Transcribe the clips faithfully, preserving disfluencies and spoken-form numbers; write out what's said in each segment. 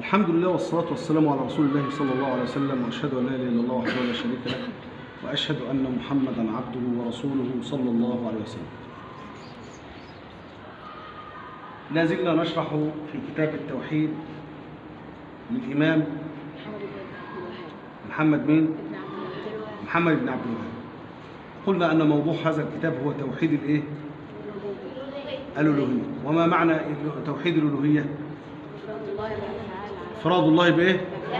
الحمد لله والصلاة والسلام على رسول الله صلى الله عليه وسلم، وأشهد أن لا إله إلا الله وحده لا شريك له، وأشهد أن محمدا عبده ورسوله صلى الله عليه وسلم. لا زلنا نشرح في كتاب التوحيد للإمام محمد مين؟ محمد بن عبد الوهاب. قلنا أن موضوع هذا الكتاب هو توحيد الإيه؟ الألوهية. وما معنى توحيد الألوهية؟ إفراد الله بإيه؟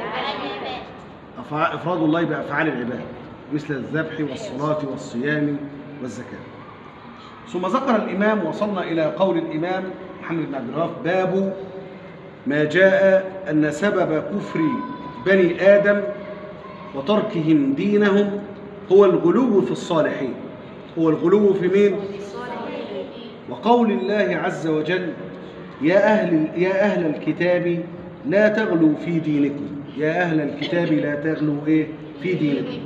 إفراد الله بأفعال العباد مثل الذبح والصلاة والصيام والزكاة. ثم ذكر الإمام، وصلنا إلى قول الإمام محمد بن عبد الوهاب: باب ما جاء أن سبب كفر بني آدم وتركهم دينهم هو الغلو في الصالحين. هو الغلو في مين؟ وقول الله عز وجل: يا أهل, يا أهل الكتاب لا تغلوا في دينكم. يا أهل الكتاب لا تغلوا إيه؟ في دينكم.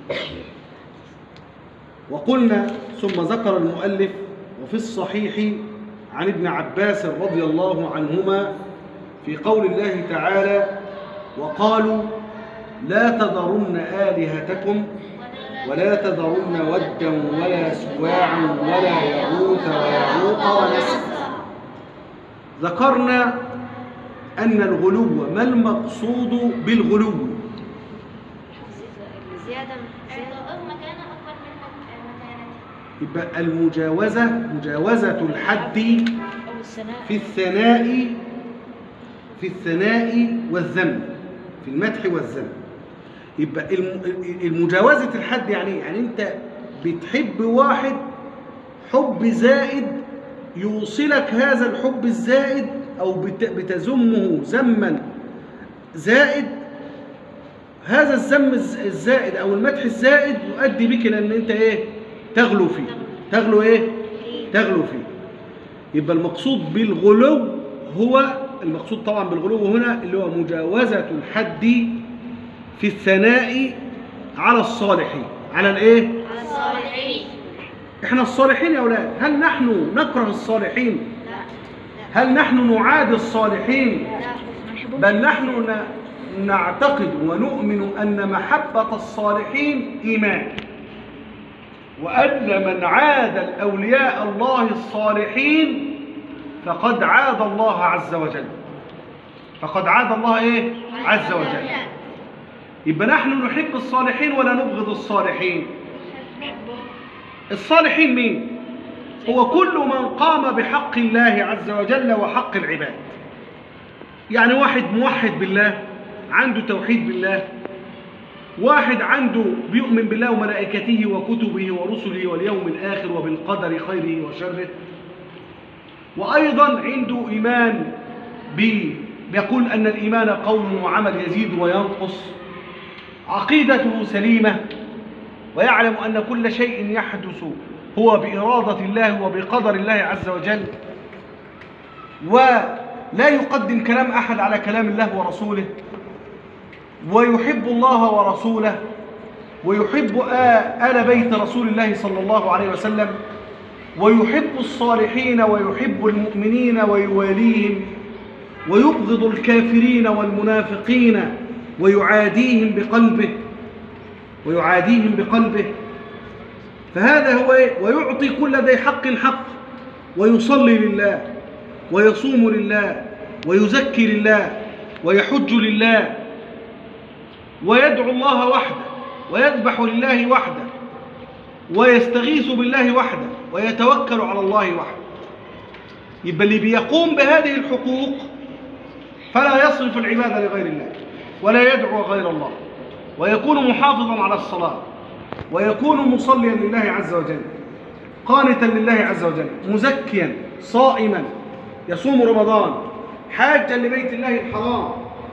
وقلنا ثم ذكر المؤلف: وفي الصحيح عن ابن عباس رضي الله عنهما في قول الله تعالى: وقالوا لا تذرن آلهتكم ولا تذرن ودا ولا سواعا ولا يغوث ويعوق ونسرا. ذكرنا أن الغلو، ما المقصود بالغلو؟ زيادة مكانة أكبر من مكانته. يبقى المجاوزة، مجاوزة الحد في الثناء في الثناء والذم، في المدح والذم. يبقى المجاوزة الحد يعني يعني أنت بتحب واحد حب زائد يوصلك هذا الحب الزائد، أو بتذمه ذما زائد. هذا الذم الزائد أو المدح الزائد يؤدي بك لأن أنت إيه؟ تغلو فيه. تغلو إيه؟ تغلو فيه. يبقى المقصود بالغلو هو المقصود طبعا بالغلو هنا اللي هو مجاوزة الحد في الثناء على الصالحين. على الإيه؟ على الصالحين. إحنا الصالحين يا أولاد، هل نحن نكره الصالحين؟ هل نحن نعادي الصالحين؟ بل نحن نعتقد ونؤمن أن محبة الصالحين إيمان، وأن من عاد الأولياء الله الصالحين فقد عاد الله عز وجل. فقد عاد الله إيه؟ عز وجل. يبقى نحن نحب الصالحين ولا نبغض الصالحين؟ الصالحين مين؟ هو كل من قام بحق الله عز وجل وحق العباد. يعني واحد موحد بالله عنده توحيد بالله، واحد عنده بيؤمن بالله وملائكته وكتبه ورسله واليوم الآخر وبالقدر خيره وشره، وأيضا عنده إيمان بيقول أن الإيمان قول وعمل يزيد وينقص، عقيدته سليمة، ويعلم أن كل شيء يحدث هو بإرادة الله وبقدر الله عز وجل، ولا يقدم كلام أحد على كلام الله ورسوله، ويحب الله ورسوله، ويحب آل بيت رسول الله صلى الله عليه وسلم، ويحب الصالحين ويحب المؤمنين ويواليهم، ويبغض الكافرين والمنافقين ويعاديهم بقلبه ويعاديهم بقلبه. فهذا هو إيه؟ ويعطي كل ذي حق حق، ويصلي لله ويصوم لله ويزكي لله ويحج لله ويدعو الله وحده ويذبح لله وحده ويستغيث بالله وحده ويتوكل على الله وحده. يبقى اللي بيقوم بهذه الحقوق فلا يصرف العبادة لغير الله ولا يدعو غير الله، ويكون محافظا على الصلاة، ويكون مصليا لله عز وجل، قانتا لله عز وجل، مزكيا، صائما، يصوم رمضان، حاجا لبيت الله الحرام.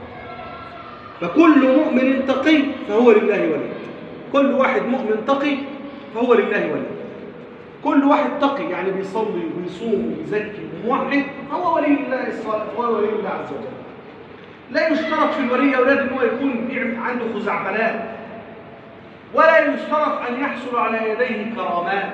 فكل مؤمن تقي فهو لله ولي. كل واحد مؤمن تقي فهو لله ولي. كل واحد تقي يعني بيصلي ويصوم ويزكي وموحد فهو ولي الله الصالح، فهو ولي الله عز وجل. لا يشترط في الولي يا أولاد أنه يكون عنده خزعبلات، ولا يشترط أن يحصل على يديه كرامات،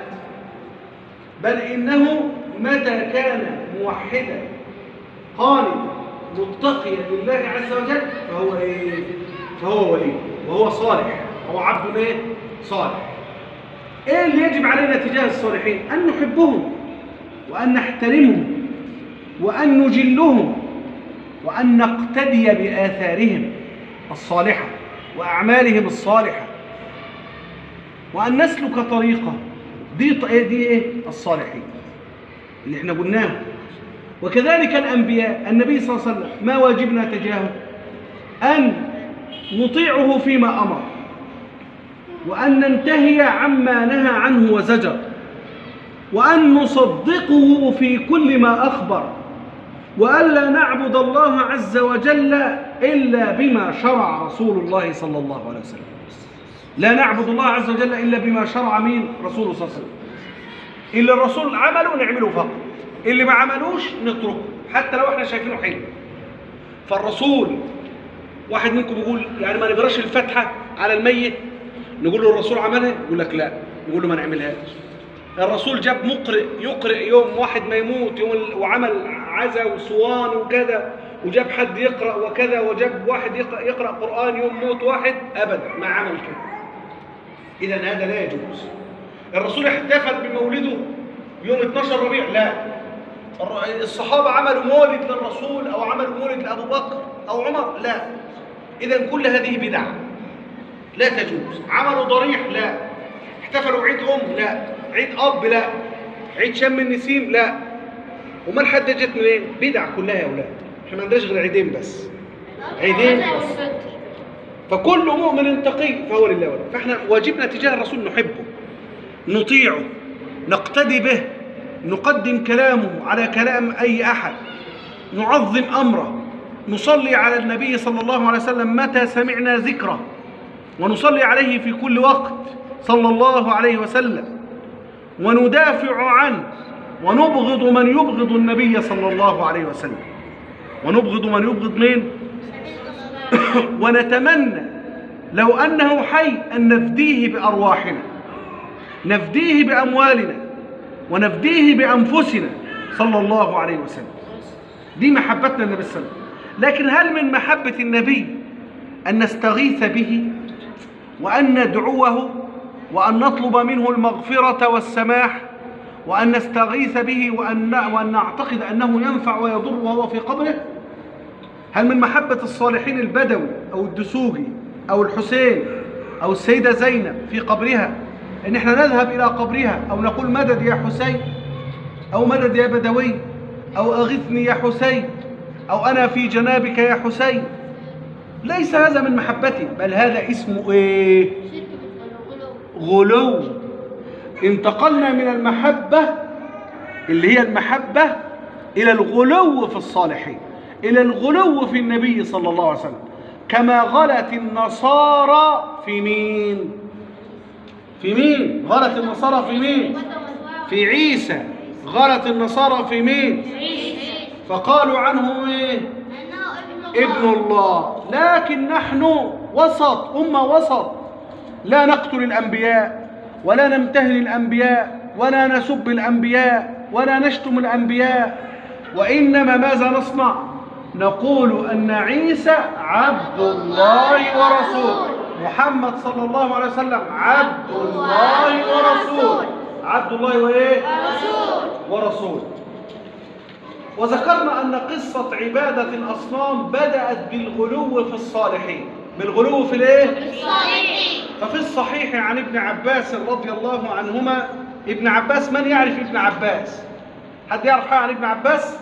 بل إنه متى كان موحدا قانتا متقيا لله عز وجل فهو ايه؟ فهو ولي وهو صالح، هو عبد ايه؟ صالح. ايه اللي يجب علينا تجاه الصالحين؟ ان نحبهم وان نحترمهم وان نجلهم وان نقتدي باثارهم الصالحه واعمالهم الصالحه وان نسلك طريقه دي دي ايه؟ الصالحين اللي احنا قلناه. وكذلك الانبياء، النبي صلى الله عليه وسلم ما واجبنا تجاهه؟ ان نطيعه فيما امر وأن ننتهي عما نهى عنه وزجر وأن نصدقه في كل ما أخبر وأن لا نعبد الله عز وجل إلا بما شرع رسول الله صلى الله عليه وسلم. لا نعبد الله عز وجل إلا بما شرع مين؟ رسوله صلى الله عليه وسلم. اللي الرسول عمله نعمله فقط، اللي ما عملوش نتركه حتى لو احنا شايفينه حلو. فالرسول، واحد منكم يقول يعني ما نقراش الفاتحة على الميت، نقول له الرسول عملها؟ يقول لك لا، نقول له ما نعملهاش. الرسول جاب مقرئ يقرئ يوم واحد ما يموت يوم وعمل عزا وصوان وكذا، وجاب حد يقرأ وكذا، وجاب واحد يقرأ, يقرأ قرآن يوم موت واحد، أبدا ما عمل كده. إذا هذا لا يجوز. الرسول احتفل بمولده يوم اثناشر ربيع، لا. الصحابة عملوا مولد للرسول أو عملوا مولد لأبو بكر أو عمر، لا. إذا كل هذه بدع لا تجوز. عملوا ضريح، لا. احتفلوا عيد أم، لا. عيد أب، لا. عيد شم النسيم، لا. وما الحد جت منين؟ بدع كلها يا أولاد. احنا ما عندناش غير عيدين بس، عيدين بس. فكل مؤمن تقي فهو لله ولا. فاحنا واجبنا تجاه الرسول نحبه، نطيعه، نقتدي به، نقدم كلامه على كلام أي أحد، نعظم أمره، نصلي على النبي صلى الله عليه وسلم متى سمعنا ذكره، ونصلي عليه في كل وقت صلى الله عليه وسلم، وندافع عنه، ونبغض من يبغض النبي صلى الله عليه وسلم، ونبغض من يبغض مين؟ ونتمنى لو أنه حي أن نفديه بأرواحنا، نفديه بأموالنا، ونفديه بأنفسنا صلى الله عليه وسلم. دي محبتنا النبي صلى الله عليه وسلم. لكن هل من محبة النبي أن نستغيث به وأن ندعوه وأن نطلب منه المغفرة والسماح وأن نستغيث به وأن وأن نعتقد أنه ينفع ويضر وهو في قبره؟ هل من محبة الصالحين البدوي أو الدسوقي أو الحسين أو السيدة زينب في قبرها أن احنا نذهب إلى قبرها أو نقول مدد يا حسين أو مدد يا بدوي أو أغثني يا حسين أو أنا في جنابك يا حسين؟ ليس هذا من محبتي، بل هذا اسمه إيه؟ غلو. انتقلنا من المحبة اللي هي المحبة إلى الغلو في الصالحين، إلى الغلو في النبي صلى الله عليه وسلم، كما غلت النصارى في مين؟ في مين؟ غلت النصارى في مين؟ في عيسى. غلت النصارى في مين؟ فقالوا عنه إيه؟ ابن الله. لكن نحن وسط، أمة وسط، لا نقتل الأنبياء ولا نمتهن الأنبياء ولا نسب الأنبياء ولا نشتم الأنبياء، وإنما ماذا نصنع؟ نقول أن عيسى عبد الله ورسوله، محمد صلى الله عليه وسلم عبد الله ورسوله، عبد الله وإيه؟ ورسوله. وذكرنا أن قصة عبادة الأصنام بدأت بالغلو في الصالحين. بالغلو في الإيه؟ الصالحين. ففي الصحيح عن ابن عباس رضي الله عنهما، ابن عباس، من يعرف ابن عباس؟ حد يعرف حاجة عن ابن عباس؟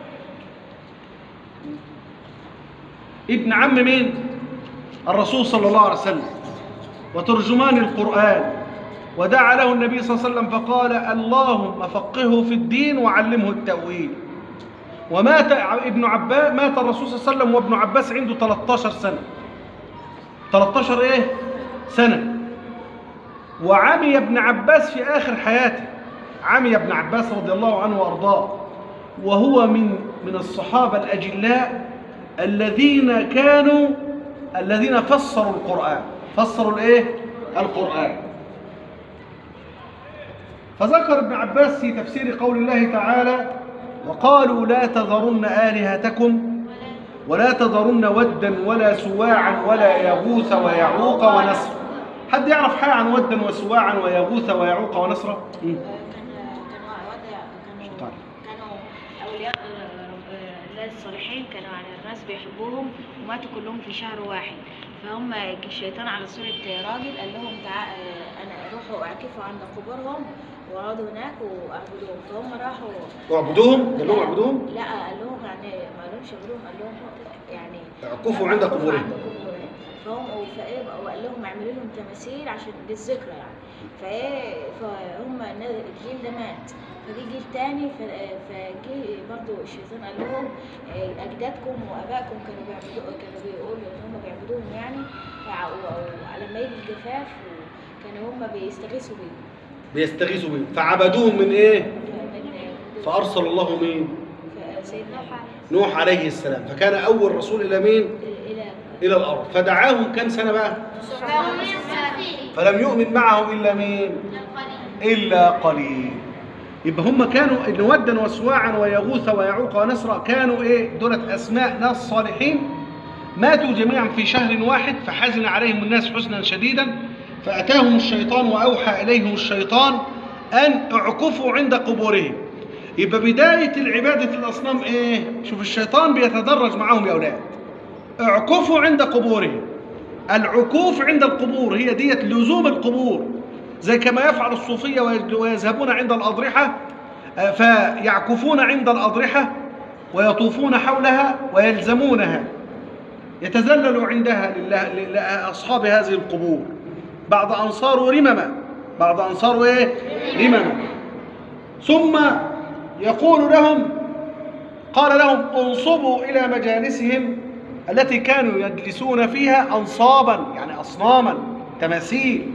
ابن عم مين؟ الرسول صلى الله عليه وسلم، وترجمان القرآن، ودعا له النبي صلى الله عليه وسلم فقال اللهم فقهه في الدين وعلمه التأويل. ومات ابن عباس، مات الرسول صلى الله عليه وسلم وابن عباس عنده ثلاثة عشر سنة. ثلاثة عشر ايه؟ سنة. وعمي ابن عباس في آخر حياته، عمي ابن عباس رضي الله عنه وأرضاه، وهو من من الصحابة الأجلاء الذين كانوا الذين فسروا القرآن، فسروا الايه؟ القرآن. فذكر ابن عباس في تفسير قول الله تعالى وقالوا لا تذرن آلهتكم ولا تذرن ودا ولا سواعا ولا يغوث ويعوق ونسرا. حد يعرف حاجة عن ودا وسواعا ويغوث ويعوق ونسرا؟ كان كانوا كانوا كانوا اولياء الله الصالحين، كانوا يعني الناس بيحبوهم وماتوا كلهم في شهر واحد. فهم الشيطان على صورة راجل قال لهم تعال انا روحوا اعكفوا عند قبورهم وقعدوا هناك واعبدوهم. فهم راحوا اعبدوهم؟ قال لهم اعبدوهم؟ لا قال لهم يعني ما قالهمش اعبدوهم، قال لهم يعني اعكفوا عند قبورهم. فهم فايه وقال لهم اعملوا لهم تماثيل عشان للذكرى يعني. فايه فهم الجيل ده مات، فجي جيل تاني فجي برضه الشيطان قال لهم اجدادكم وابائكم كانوا بيعبدوا كانوا بيقولوا ان هم بيعبدوهم يعني. لما يجي الجفاف كانوا هم بيستغيثوا بيهم بيستغيثوا بيهم فعبدوهم من ايه؟ فارسل الله مين؟ سيدنا نوح عليه السلام، فكان اول رسول الى مين؟ الى الى الارض. فدعاهم كم سنه بقى؟ فلم يؤمن معه الا مين؟ الا قليل. يبقى هم كانوا ان ودا وسواعا ويغوث ويعوق ونسرا كانوا ايه؟ دولت اسماء ناس صالحين ماتوا جميعا في شهر واحد، فحزن عليهم الناس حزنا شديدا، فاتاهم الشيطان واوحى اليهم الشيطان ان اعكفوا عند قبورهم. يبقى بدايه العباده الاصنام ايه؟ شوف الشيطان بيتدرج معهم يا اولاد. اعكفوا عند قبورهم. العكوف عند القبور هي ديت لزوم القبور، زي كما يفعل الصوفية ويذهبون عند الأضرحة فيعكفون عند الأضرحة ويطوفون حولها ويلزمونها، يتذلل عندها لأصحاب هذه القبور. بعض أنصار رمما، بعض أنصار إيه؟ رمما. ثم يقول لهم، قال لهم انصبوا إلى مجالسهم التي كانوا يجلسون فيها أنصابا يعني أصناما تماثيل،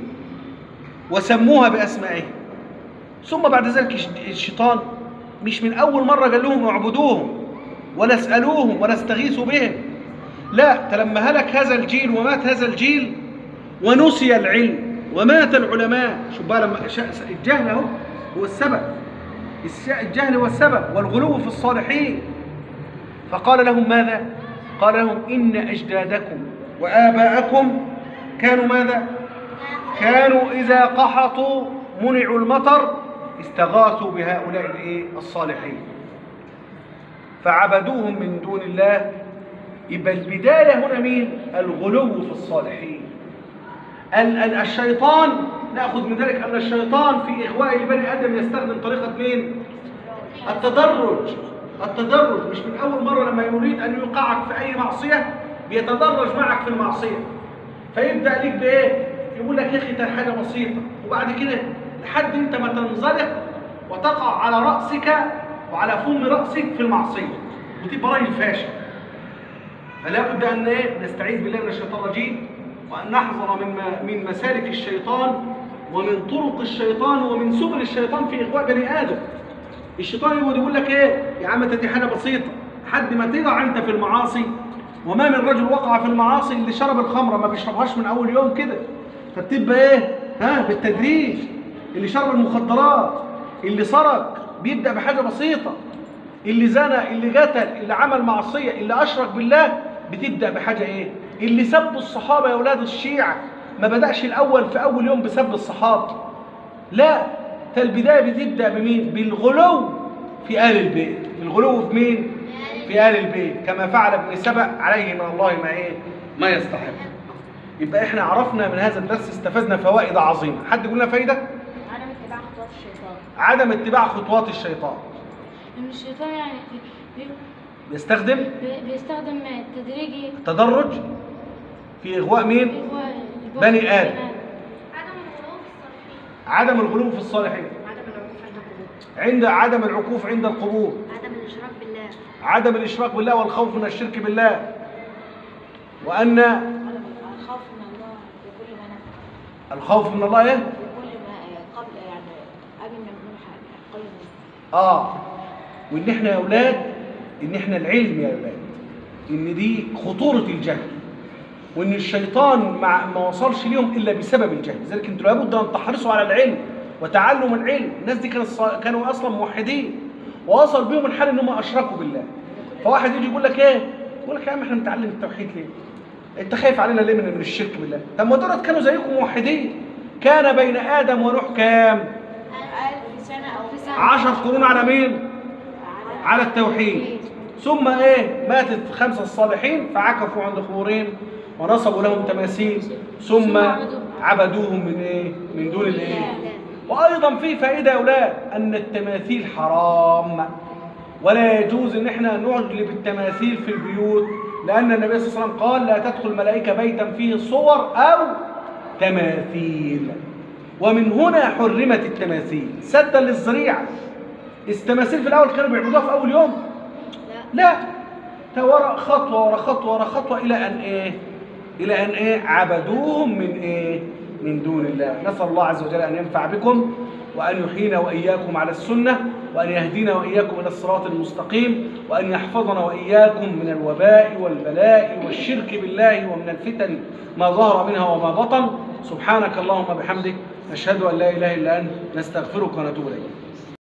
وسموها بأسمائهم. ثم بعد ذلك الشيطان مش من أول مرة قال لهم اعبدوهم ولا اسألوهم ولا استغيثوا بهم، لا، لما هلك هذا الجيل ومات هذا الجيل ونسي العلم ومات العلماء. شوف بقى لما الجهل هو هو السبب، الجهل هو السبب والغلو في الصالحين. فقال لهم ماذا؟ قال لهم إن أجدادكم وآباءكم كانوا ماذا؟ كانوا إذا قحطوا منعوا المطر استغاثوا بهؤلاء الايه؟ الصالحين فعبدوهم من دون الله. يبقى البداية هنا مين؟ الغلو في الصالحين. الشيطان نأخذ من ذلك أن الشيطان في إغواء لبني آدم يستخدم طريقة مين؟ التدرج. التدرج مش من أول مرة لما يريد أن يوقعك في أي معصية بيتدرج معك في المعصية، فيبدأ لك بإيه؟ يقول لك يا أخي ده حاجة بسيطة، وبعد كده لحد أنت ما تنزلق وتقع على رأسك وعلى فم رأسك في المعصية وتبقى راجل فاشل. فلا بد أن نستعيذ بالله من الشيطان الرجيم، وأن نحذر من من مسالك الشيطان ومن طرق الشيطان ومن سبل الشيطان في إغواء بني آدم. الشيطان يقول يقول لك إيه يا عم دي حاجة بسيطة لحد ما تقع أنت في المعاصي. وما من رجل وقع في المعاصي اللي شرب الخمرة ما بيشربهاش من أول يوم كده، فبتبقى إيه؟ ها بالتدريج. اللي شرب المخدرات، اللي سرق بيبدأ بحاجة بسيطة، اللي زنى، اللي قتل، اللي عمل معصية، اللي أشرك بالله بتبدأ بحاجة إيه؟ اللي سب الصحابة يا أولاد الشيعة ما بدأش الأول في أول يوم بسب الصحابة، لا، فالبداية بتبدأ بمين؟ بالغلو في آل البيت. الغلو في مين؟ في آل البيت، كما فعل ابن سبأ عليه من الله ما إيه؟ ما يستحق. يبقى إحنا عرفنا من هذا الدرس استفدنا فوائد عظيمة. حد يقول لنا فايدة؟ عدم اتباع خطوات الشيطان. عدم اتباع خطوات الشيطان. إن الشيطان يعني بي بيستخدم بي بيستخدم تدريجي تدرج في إغواء مين؟ إغواء بني آدم. عدم الغلو في الصالحين. عدم الغلو في الصالحين. عدم العكوف عند القبور. عند عدم العكوف عند القبور. عدم الاشراك بالله. عدم الإشراك بالله والخوف من الشرك بالله. وأن عدم الخوف من الله بكل ما نفع. الخوف من الله إيه؟ بكل ما قبل يعني قبل ما نقول حاجة قبل ما آه وإن إحنا يا أولاد إن إحنا العلم يا أولاد إن دي خطورة الجهل، وإن الشيطان مع ما وصلش ليهم إلا بسبب الجهل. لذلك أنتوا لابد أن تحرصوا على العلم وتعلم العلم. الناس دي كانوا كانوا أصلا موحدين ووصل بهم الحال إنهم أشركوا بالله. فواحد يجي يقول لك إيه يقول لك يا عم احنا بنتعلم التوحيد ليه؟ انت خايف علينا ليه من من الشرك بالله؟ طب ما دولت كانوا زيكم موحدين. كان بين ادم ونوح كام؟ ألف سنة أو في سنة عشر قرون على مين؟ على التوحيد. ثم ايه؟ ماتت خمسه الصالحين فعكفوا عند قبورهم ونصبوا لهم تماثيل ثم عبدوهم من ايه؟ من دون الايه؟ وايضا في فائده يا اولاد ان التماثيل حرام، ولا يجوز ان احنا نعجلب التماثيل في البيوت، لان النبي صلى الله عليه وسلم قال لا تدخل الملائكه بيتا فيه صور او تماثيل. ومن هنا حرمت التماثيل سدا للذريعه. التماثيل في الاول كانوا بيعبدوها في اول يوم؟ لا، ورا خطوه ورا خطوه ورا خطوه الى ان ايه؟ الى ان ايه؟ عبدوهم من ايه؟ من دون الله. نسال الله عز وجل ان ينفع بكم وأن يحيينا وإياكم على السنة، وأن يهدينا وإياكم إلى الصراط المستقيم، وأن يحفظنا وإياكم من الوباء والبلاء والشرك بالله ومن الفتن ما ظهر منها وما بطن. سبحانك اللهم بحمدك، نشهد أن لا إله إلا أنت، نستغفرك ونتوب إليك.